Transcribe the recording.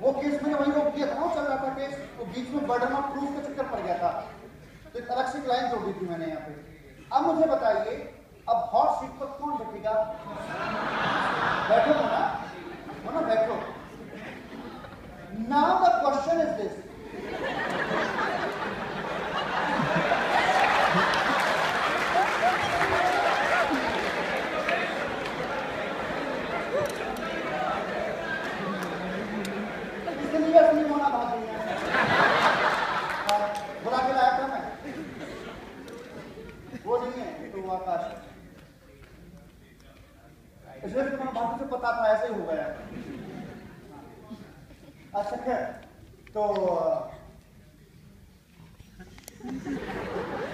वो केस मैंने वही रोक दिया था, वो चल रहा था केस, तो बीच में बर्डन ऑफ प्रूफ का चक्कर पड़ गया था, तो एक अलग से क्लाइंट जोड़ दी थी मैंने यहाँ पे। अब मुझे बताइए, अब हॉट सीट पर कौन बैठेगा? बैठो ना बैठो। Now the question is this, इसलिए असली होना भाग गई है, बुला के लाया था मैं, वो नहीं है तो वो आकाश, इसलिए तुम्हारा बात से पता था ऐसे ही हो गया। अच्छा खैर, तो